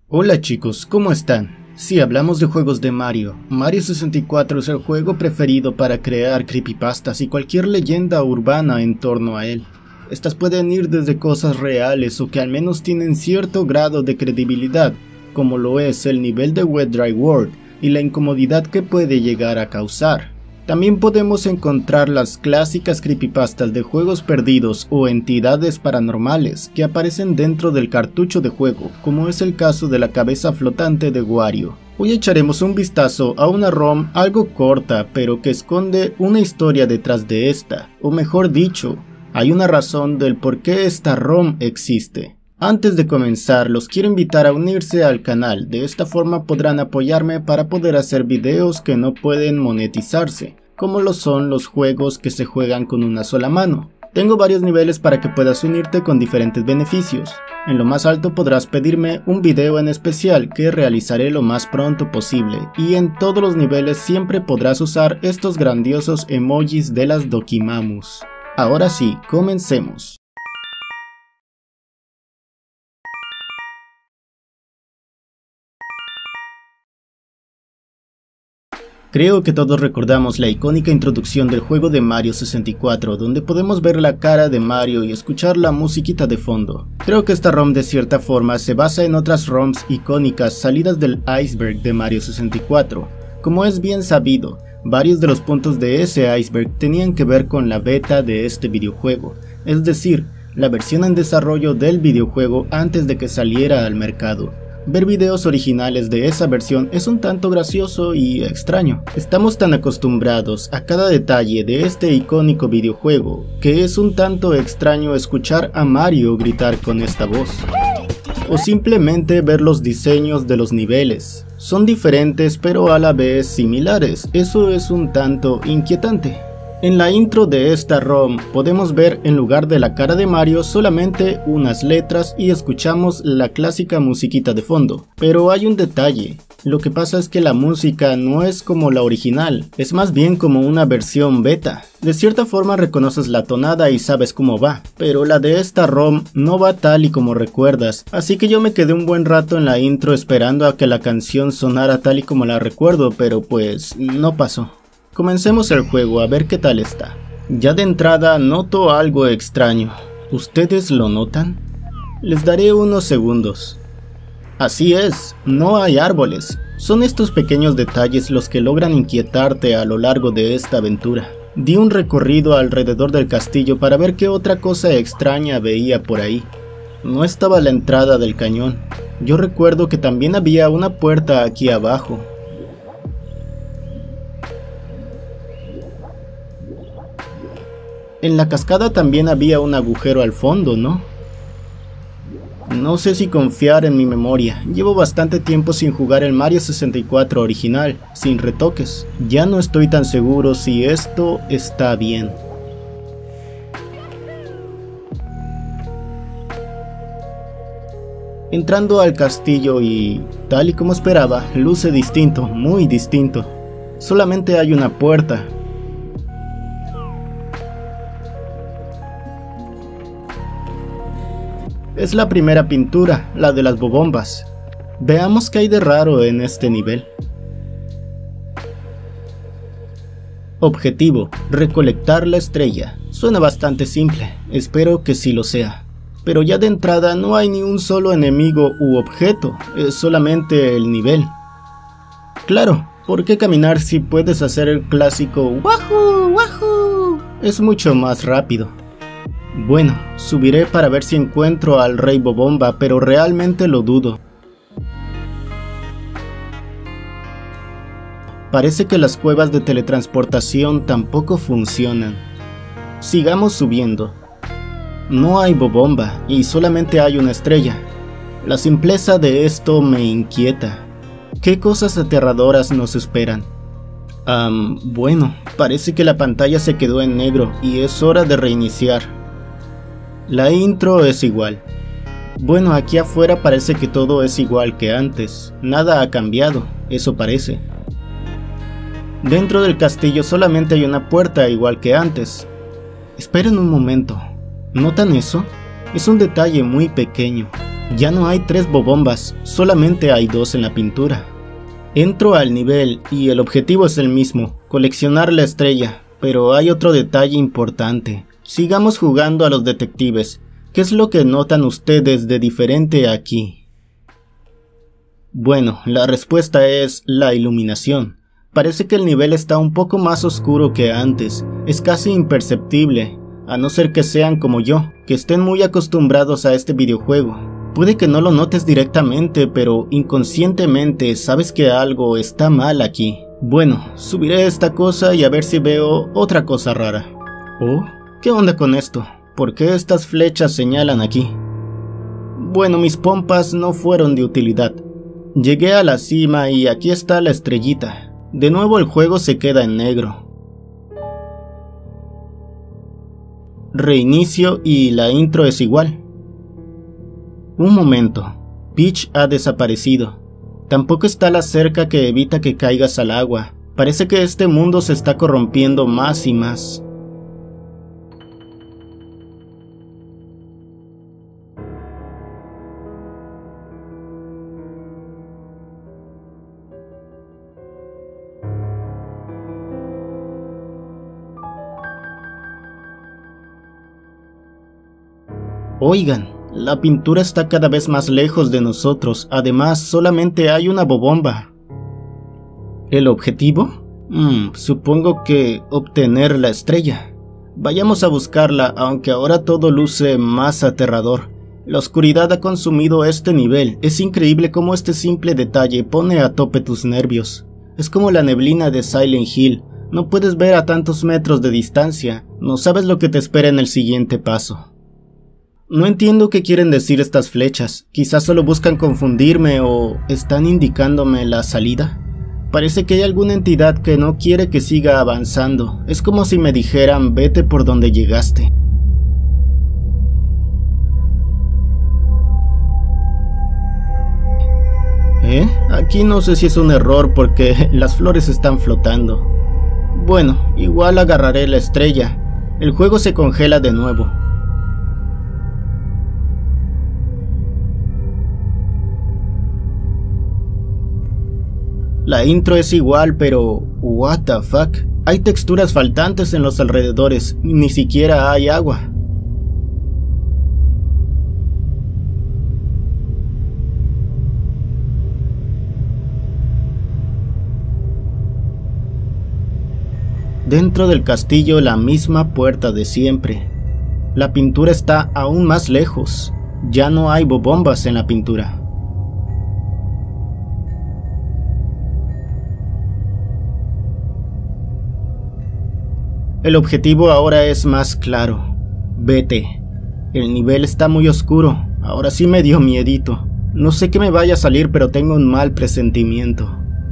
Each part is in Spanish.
Hola chicos, ¿cómo están? Si hablamos de juegos de Mario, Mario 64 es el juego preferido para crear creepypastas y cualquier leyenda urbana en torno a él. Estas pueden ir desde cosas reales o que al menos tienen cierto grado de credibilidad, como lo es el nivel de Wet Dry World y la incomodidad que puede llegar a causar. También podemos encontrar las clásicas creepypastas de juegos perdidos o entidades paranormales que aparecen dentro del cartucho de juego, como es el caso de la cabeza flotante de Wario. Hoy echaremos un vistazo a una ROM algo corta, pero que esconde una historia detrás de esta, o mejor dicho, hay una razón del por qué esta ROM existe. Antes de comenzar, los quiero invitar a unirse al canal, de esta forma podrán apoyarme para poder hacer videos que no pueden monetizarse, como lo son los juegos que se juegan con una sola mano. Tengo varios niveles para que puedas unirte con diferentes beneficios. En lo más alto podrás pedirme un video en especial que realizaré lo más pronto posible, y en todos los niveles siempre podrás usar estos grandiosos emojis de las Dokimamus. Ahora sí, comencemos. Creo que todos recordamos la icónica introducción del juego de Mario 64, donde podemos ver la cara de Mario y escuchar la musiquita de fondo. Creo que esta ROM de cierta forma se basa en otras ROMs icónicas salidas del iceberg de Mario 64. Como es bien sabido, varios de los puntos de ese iceberg tenían que ver con la beta de este videojuego, es decir, la versión en desarrollo del videojuego antes de que saliera al mercado. Ver videos originales de esa versión es un tanto gracioso y extraño. Estamos tan acostumbrados a cada detalle de este icónico videojuego que es un tanto extraño escuchar a Mario gritar con esta voz. O simplemente ver los diseños de los niveles. Son diferentes pero a la vez similares, eso es un tanto inquietante. En la intro de esta ROM podemos ver en lugar de la cara de Mario solamente unas letras y escuchamos la clásica musiquita de fondo. Pero hay un detalle, lo que pasa es que la música no es como la original, es más bien como una versión beta. De cierta forma reconoces la tonada y sabes cómo va, pero la de esta ROM no va tal y como recuerdas, así que yo me quedé un buen rato en la intro esperando a que la canción sonara tal y como la recuerdo, pero pues no pasó. Comencemos el juego a ver qué tal está. Ya de entrada noto algo extraño. ¿Ustedes lo notan? Les daré unos segundos. Así es, no hay árboles. Son estos pequeños detalles los que logran inquietarte a lo largo de esta aventura. Di un recorrido alrededor del castillo para ver qué otra cosa extraña veía por ahí. No estaba la entrada del cañón. Yo recuerdo que también había una puerta aquí abajo. En la cascada también había un agujero al fondo, ¿no? No sé si confiar en mi memoria. Llevo bastante tiempo sin jugar el Mario 64 original, sin retoques. Ya no estoy tan seguro si esto está bien. Entrando al castillo y, tal y como esperaba, luce distinto, muy distinto. Solamente hay una puerta. Es la primera pintura, la de las bobombas. Veamos qué hay de raro en este nivel. Objetivo: recolectar la estrella. Suena bastante simple, espero que sí lo sea. Pero ya de entrada no hay ni un solo enemigo u objeto, es solamente el nivel. Claro, ¿por qué caminar si puedes hacer el clásico ¡Wahoo! ¡Wahoo! Es mucho más rápido. Bueno, subiré para ver si encuentro al Rey Bobomba, pero realmente lo dudo. Parece que las cuevas de teletransportación tampoco funcionan. Sigamos subiendo. No hay Bobomba y solamente hay una estrella. La simpleza de esto me inquieta. ¿Qué cosas aterradoras nos esperan? Bueno, parece que la pantalla se quedó en negro y es hora de reiniciar. La intro es igual. Bueno, aquí afuera parece que todo es igual que antes. Nada ha cambiado, eso parece. Dentro del castillo solamente hay una puerta igual que antes. Esperen un momento. ¿Notan eso? Es un detalle muy pequeño. Ya no hay 3 bobombas, solamente hay 2 en la pintura. Entro al nivel y el objetivo es el mismo, coleccionar la estrella, pero hay otro detalle importante. Sigamos jugando a los detectives. ¿Qué es lo que notan ustedes de diferente aquí? Bueno, la respuesta es la iluminación. Parece que el nivel está un poco más oscuro que antes, es casi imperceptible, a no ser que sean como yo, que estén muy acostumbrados a este videojuego. Puede que no lo notes directamente, pero inconscientemente sabes que algo está mal aquí. Bueno, subiré esta cosa y a ver si veo otra cosa rara. ¿Oh? ¿Qué onda con esto? ¿Por qué estas flechas señalan aquí? Bueno, mis pompas no fueron de utilidad. Llegué a la cima y aquí está la estrellita. De nuevo el juego se queda en negro. Reinicio y la intro es igual. Un momento, Peach ha desaparecido. Tampoco está la cerca que evita que caigas al agua. Parece que este mundo se está corrompiendo más y más. Oigan, la pintura está cada vez más lejos de nosotros, además solamente hay una bobomba. ¿El objetivo? Supongo que obtener la estrella. Vayamos a buscarla, aunque ahora todo luce más aterrador. La oscuridad ha consumido este nivel, es increíble cómo este simple detalle pone a tope tus nervios. Es como la neblina de Silent Hill, no puedes ver a tantos metros de distancia, no sabes lo que te espera en el siguiente paso. No entiendo qué quieren decir estas flechas, quizás solo buscan confundirme o están indicándome la salida. Parece que hay alguna entidad que no quiere que siga avanzando, es como si me dijeran vete por donde llegaste. Aquí no sé si es un error porque las flores están flotando. Bueno, igual agarraré la estrella, el juego se congela de nuevo. La intro es igual, pero what the fuck, hay texturas faltantes en los alrededores, ni siquiera hay agua. Dentro del castillo la misma puerta de siempre. La pintura está aún más lejos, ya no hay bobombas en la pintura. El objetivo ahora es más claro. Vete. El nivel está muy oscuro. Ahora sí me dio miedito. No sé qué me vaya a salir, pero tengo un mal presentimiento.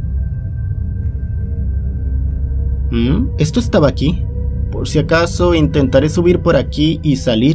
¿Esto estaba aquí? Por si acaso intentaré subir por aquí y salir.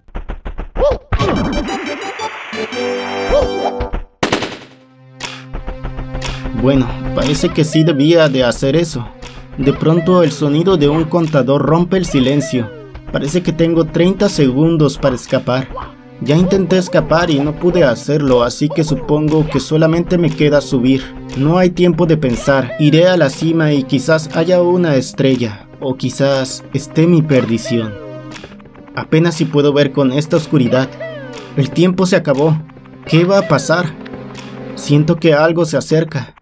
Bueno, parece que sí debía de hacer eso. De pronto el sonido de un contador rompe el silencio. Parece que tengo 30 segundos para escapar. Ya intenté escapar y no pude hacerlo, así que supongo que solamente me queda subir. No hay tiempo de pensar, iré a la cima y quizás haya una estrella, o quizás esté mi perdición. Apenas si puedo ver con esta oscuridad. El tiempo se acabó. ¿Qué va a pasar? Siento que algo se acerca.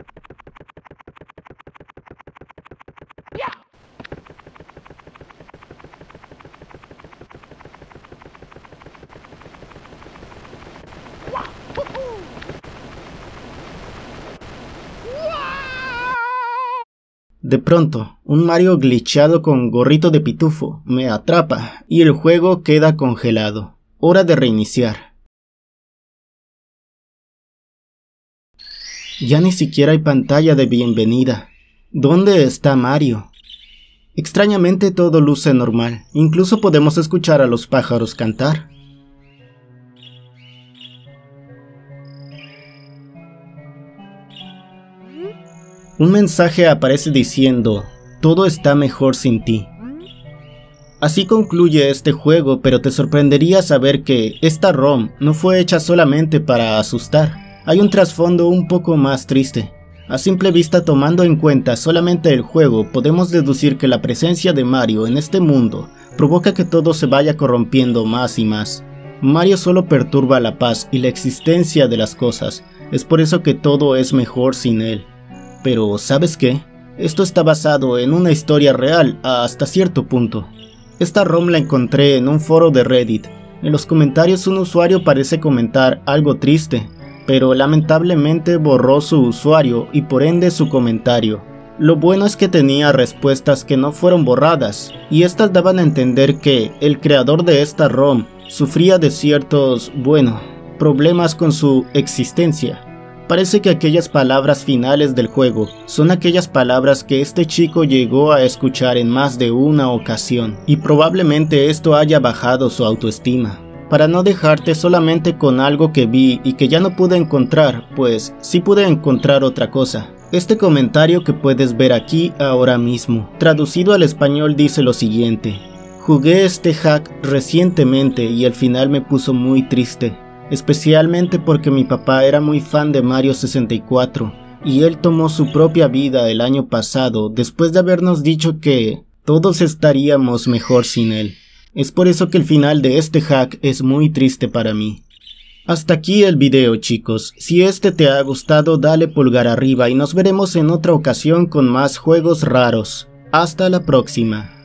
De pronto, un Mario glitchado con gorrito de pitufo me atrapa y el juego queda congelado. Hora de reiniciar. Ya ni siquiera hay pantalla de bienvenida. ¿Dónde está Mario? Extrañamente todo luce normal, incluso podemos escuchar a los pájaros cantar. Un mensaje aparece diciendo, todo está mejor sin ti. Así concluye este juego, pero te sorprendería saber que esta ROM no fue hecha solamente para asustar. Hay un trasfondo un poco más triste. A simple vista, tomando en cuenta solamente el juego, podemos deducir que la presencia de Mario en este mundo provoca que todo se vaya corrompiendo más y más. Mario solo perturba la paz y la existencia de las cosas, es por eso que todo es mejor sin él. Pero, ¿sabes qué? Esto está basado en una historia real hasta cierto punto. Esta ROM la encontré en un foro de Reddit. En los comentarios un usuario parece comentar algo triste, pero lamentablemente borró su usuario y por ende su comentario. Lo bueno es que tenía respuestas que no fueron borradas, y estas daban a entender que el creador de esta ROM sufría de ciertos, problemas con su existencia. Parece que aquellas palabras finales del juego son aquellas palabras que este chico llegó a escuchar en más de una ocasión, y probablemente esto haya bajado su autoestima. Para no dejarte solamente con algo que vi y que ya no pude encontrar, pues sí pude encontrar otra cosa. Este comentario que puedes ver aquí ahora mismo, traducido al español, dice lo siguiente: jugué este hack recientemente y al final me puso muy triste. Especialmente porque mi papá era muy fan de Mario 64 y él tomó su propia vida el año pasado después de habernos dicho que todos estaríamos mejor sin él. Es por eso que el final de este hack es muy triste para mí. Hasta aquí el video, chicos. Si este te ha gustado, dale pulgar arriba y nos veremos en otra ocasión con más juegos raros. Hasta la próxima.